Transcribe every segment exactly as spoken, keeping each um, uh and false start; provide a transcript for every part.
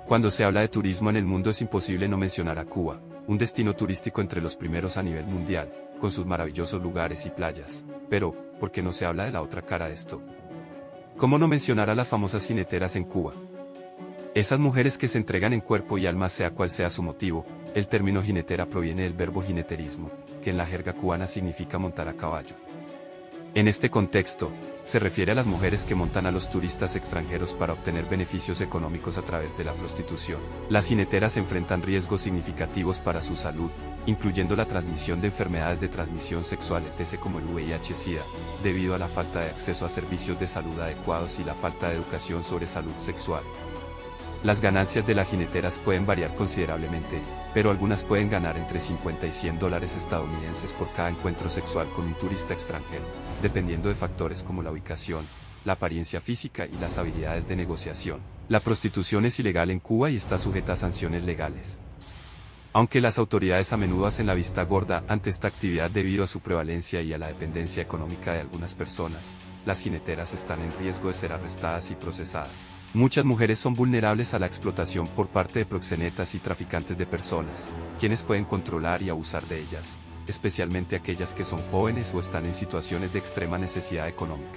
Cuando se habla de turismo en el mundo es imposible no mencionar a Cuba, un destino turístico entre los primeros a nivel mundial, con sus maravillosos lugares y playas. Pero, ¿por qué no se habla de la otra cara de esto? ¿Cómo no mencionar a las famosas jineteras en Cuba? Esas mujeres que se entregan en cuerpo y alma sea cual sea su motivo. El término jinetera proviene del verbo jineterismo, que en la jerga cubana significa montar a caballo. En este contexto, se refiere a las mujeres que montan a los turistas extranjeros para obtener beneficios económicos a través de la prostitución. Las jineteras enfrentan riesgos significativos para su salud, incluyendo la transmisión de enfermedades de transmisión sexual etcétera como el V I H-Sida, debido a la falta de acceso a servicios de salud adecuados y la falta de educación sobre salud sexual. Las ganancias de las jineteras pueden variar considerablemente, pero algunas pueden ganar entre cincuenta y cien dólares estadounidenses por cada encuentro sexual con un turista extranjero, dependiendo de factores como la ubicación, la apariencia física y las habilidades de negociación. La prostitución es ilegal en Cuba y está sujeta a sanciones legales. Aunque las autoridades a menudo hacen la vista gorda ante esta actividad debido a su prevalencia y a la dependencia económica de algunas personas, las jineteras están en riesgo de ser arrestadas y procesadas. Muchas mujeres son vulnerables a la explotación por parte de proxenetas y traficantes de personas, quienes pueden controlar y abusar de ellas, especialmente aquellas que son jóvenes o están en situaciones de extrema necesidad económica.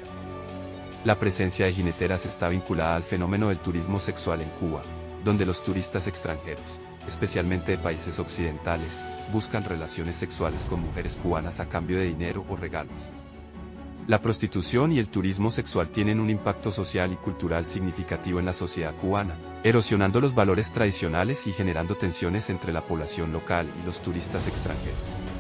La presencia de jineteras está vinculada al fenómeno del turismo sexual en Cuba, donde los turistas extranjeros, especialmente de países occidentales, buscan relaciones sexuales con mujeres cubanas a cambio de dinero o regalos. La prostitución y el turismo sexual tienen un impacto social y cultural significativo en la sociedad cubana, erosionando los valores tradicionales y generando tensiones entre la población local y los turistas extranjeros.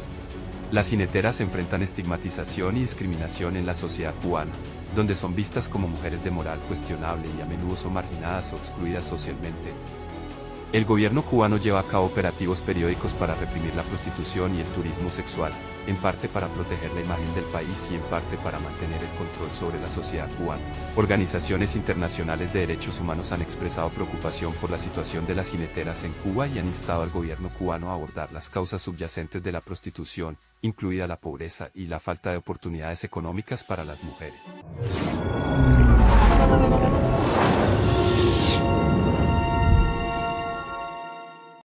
Las jineteras enfrentan estigmatización y discriminación en la sociedad cubana, donde son vistas como mujeres de moral cuestionable y a menudo son marginadas o excluidas socialmente. El gobierno cubano lleva a cabo operativos periódicos para reprimir la prostitución y el turismo sexual, en parte para proteger la imagen del país y en parte para mantener el control sobre la sociedad cubana. Organizaciones internacionales de derechos humanos han expresado preocupación por la situación de las jineteras en Cuba y han instado al gobierno cubano a abordar las causas subyacentes de la prostitución, incluida la pobreza y la falta de oportunidades económicas para las mujeres.